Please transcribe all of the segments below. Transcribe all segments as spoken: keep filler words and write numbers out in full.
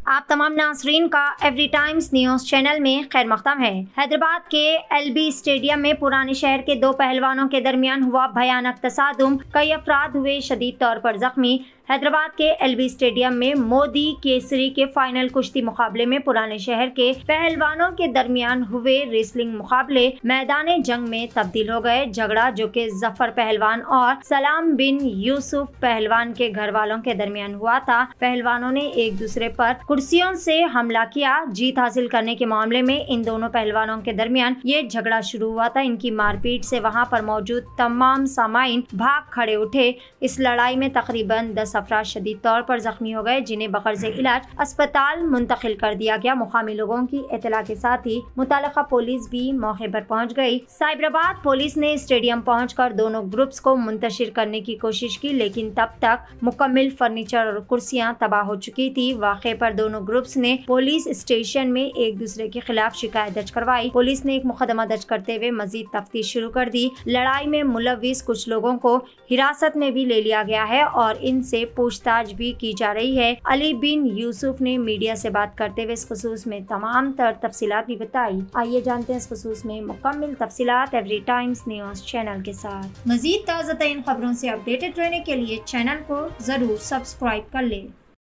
आप तमाम नाज़रीन का एवरी टाइम्स न्यूज़ चैनल में खैर मक़दम है। हैदराबाद के एलबी स्टेडियम में पुराने शहर के दो पहलवानों के दरमियान हुआ भयानक तसादुम, कई अफराद हुए शदीद तौर पर जख्मी। हैदराबाद के एलबी स्टेडियम में मोदी केसरी के फाइनल कुश्ती मुकाबले में पुराने शहर के पहलवानों के दरमियान हुए रेसलिंग मुकाबले मैदान जंग में तब्दील हो गए। झगड़ा जो कि जफर पहलवान और सलाम बिन यूसुफ पहलवान के घर वालों के दरमियान हुआ था। पहलवानों ने एक दूसरे पर कुर्सियों से हमला किया। जीत हासिल करने के मामले में इन दोनों पहलवानों के दरमियान ये झगड़ा शुरू हुआ था। इनकी मारपीट से वहां पर मौजूद तमाम सामाइन भाग खड़े उठे। इस लड़ाई में तकरीबन दस अफराद शदीद तौर पर जख्मी हो गए, जिन्हें बगरज़ इलाज अस्पताल मुंतकिल कर दिया गया। मुकामी लोगों की इत्तला के साथ ही मुतालिका पुलिस भी मौके पर पहुंच गई। साइबराबाद पुलिस ने स्टेडियम पहुंचकर दोनों ग्रुप्स को मुंतशिर करने की कोशिश की, लेकिन तब तक मुकम्मल फर्नीचर और कुर्सियां तबाह हो चुकी थी। वाक़े पर दोनों ग्रुप्स ने पुलिस स्टेशन में एक दूसरे के खिलाफ शिकायत दर्ज करवाई। पुलिस ने एक मुकदमा दर्ज करते हुए मजीद तफ्तीश शुरू कर दी। लड़ाई में मुलविस कुछ लोगों को हिरासत में भी ले लिया गया है और इनसे पूछताछ भी की जा रही है। अली बिन यूसुफ ने मीडिया से बात करते हुए इस खुसूस में तमाम तर तफसीलात भी बताई। आइए जानते हैं इस खुसूस में मुकम्मल तफसीलात एवरी टाइम्स न्यूज़ चैनल के साथ। मजीद ताज़ा तरीन खबरों से अपडेटेड रहने के लिए चैनल को जरूर सब्सक्राइब कर लें।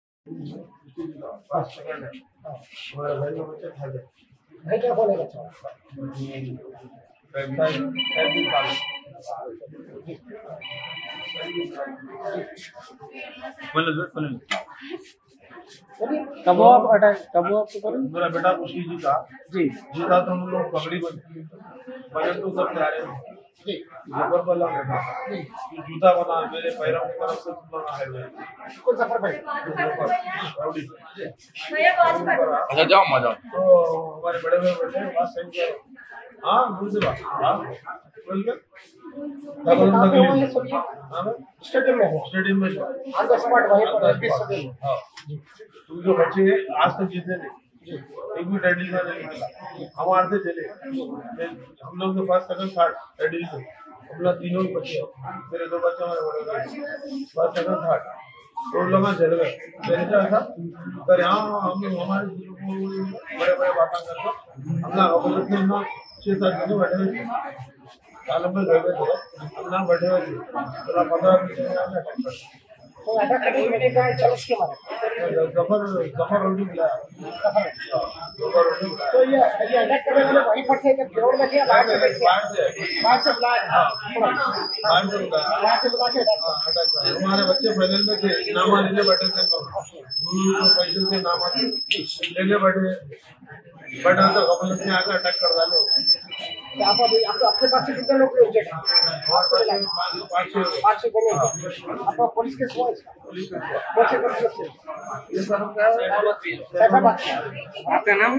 कब वो आप अटैक कब वो आपको करें? मेरा बेटा खुशी जी था जी जीता तो हम लोग पगड़ी बजट तो सब जा रहे हैं जी जबर वाला बेटा जूता बना मेरे पैरों की तरफ से बना है कौन सा भाई राउडी अच्छा जाओ मजा तो हमारे बड़े बड़े बेटे बात सही है। हां मुझे बात हां बोल के डबल तकलीफ हां स्टेडियम में स्टेडियम में ऑन द स्पॉट वहीं पर स्टेडियम हां तुम जो बच्चे आज तक जीते नहीं एक भी रेडी का नहीं मिला हमारे से चले हम लोग तो फर्स्ट सेकंड थर्ड रेडी से हम लोग तीनों ही बच्चे मेरे दो बच्चे हमारे बड़े फर्स्ट सेकंड थर्ड तो लोग चले गए मैंने क्या था पर यहाँ हम लोग हमारे बड़े बड़े बातें करते हम लोग अपने में छह सात जने बैठे हुए कालम में गए थे हम लोग बैठे हुए थे थोड़ा पंद्रह मिनट तो अटैक करने में क्या चल उसके मारे जफर जफर रोटी मिला जफर रोटी तो ये ये अटैक करने वाले वहीं पर थे कि ग्राउंड में थे बाहर से बाहर से बाहर से बुलाया बाहर से बुलाया बाहर से बुला के अटैक किया हमारे बच्चे फाइनल में थे नामा लेने बैठे थे गुरु पैसे से नामा लेने बैठे बट तो गफलत में आकर अटैक कर डालो तो आप अभी आप आपके पास से कितने लोग इंजर्ड हैं? पाँच छह जने आपका पुलिस के सवाल कौन से कौन से ये सर क्या कैसा बात आपका नाम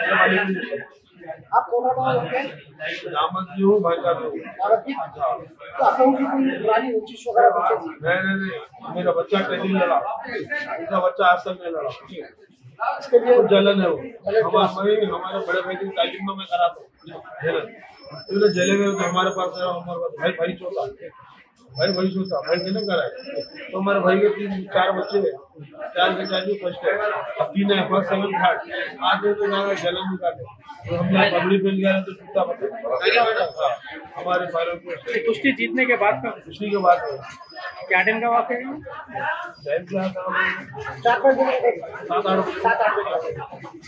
आप कौन हो? दामद जी हूँ भाई का तो आप लोगों की कोई पुरानी रंजिश वगैरह बच्चे नहीं नहीं नहीं मेरा बच्चा ट्रेनिंग लड़ा उसका बच्चा आज तक नहीं लड़ा इसके लिए जलन है वो हमारे हमारे बड़े भाई की तालीम में करा था जलन जले में तो हमारे पास हमारे पास भाई भाई चौथा भाई भाई चौथा भाई मैंने करा है तो हमारे भाई के तीन चार बच्चे चार के चार फर्स्ट है अब तीन है फर्स्ट सेकंड थर्ड आगे तो जाएगा जलन निकाले तो हम लोग पगड़ी पहन गया तो जूता बता हमारे पैरों को कुश्ती जीतने के बाद का कुश्ती के बाद क्या टाइम का वाक़या है? टाइम क्या था चार पाँच दिन सात आठ सात आठ बजे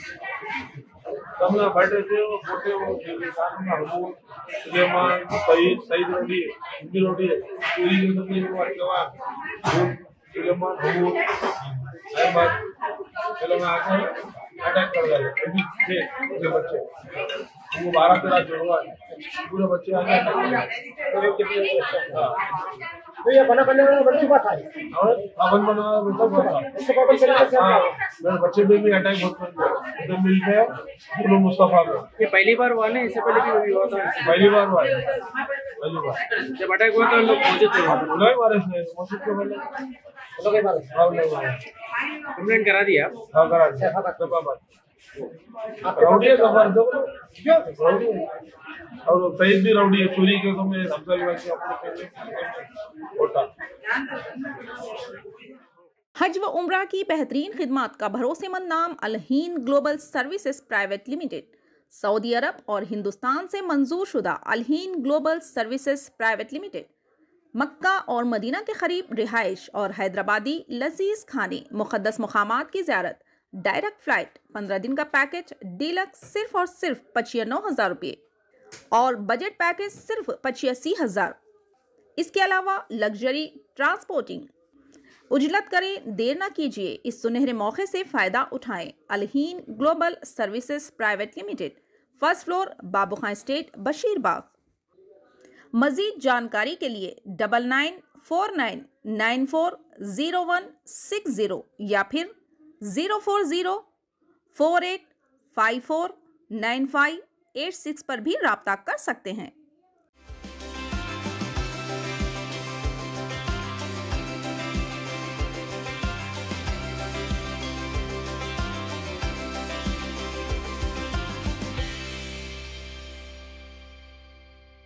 हम लोग बैठे थे वो छोटे वो साथ में हबूब सुलेमान सईद सईद रोटी हिंदी रोटी पूरी की सब्जी जवान सुलेमान हबूब अहमद चलो मैं आकर अटैक कर गए थे जो बच्चे वो बारह तेरह जो हुआ पूरे बच्चे आ गए तो ये बना बनने वाला बड़ी बात है और अवन बना था इससे पापा चले गए मेरे बच्चे पे भी अटैक बहुत कर दिया तो मिलते हैं गुरु मुस्तफा में ये पहली बार हुआ ना, इससे पहले भी हुआ था? पहली बार हुआ है पहली बार जब अटैक हुआ तो लोग मौजूद थे वहाँ नहीं मारे थे मस्जिद के पहले लोग के बारे हाँ लोग कंप्लेंट करा दिया हाँ करा दिया हाँ तक बात राउडी है कमर दो क्या राउडी है और सईद भी राउडी है चोरी के तो मेरे अफजल भाई के अपने पहले होता हज व उम्रा की बेहतरीन खिदमत का भरोसेमंद नाम Alheen global services private limited. Saudi Arab और हिंदुस्तान से मंजूर शुदा Alheen global services private limited Mecca और मदीना के करीब रिहाइश और हैदराबादी लजीज खाने, मुक़द्दस मुकामात की ज़ियारत, डायरेक्ट फ्लाइट, पंद्रह दिन का पैकेज डीलक्स सिर्फ और सिर्फ पचानवे हज़ार रुपये और बजट पैकेज सिर्फ पचासी हज़ार। इसके अलावा लग्जरी ट्रांसपोर्टिंग। उजलत करें, देर ना कीजिए, इस सुनहरे मौके से फ़ायदा उठाएं। Alheen global services private limited, first floor, Babu Khan estate, Basheerbagh. मजीद जानकारी के लिए double nine four nine nine four zero one six zero या फिर zero four zero four eight five four nine five eight six पर भी रब्ता कर सकते हैं।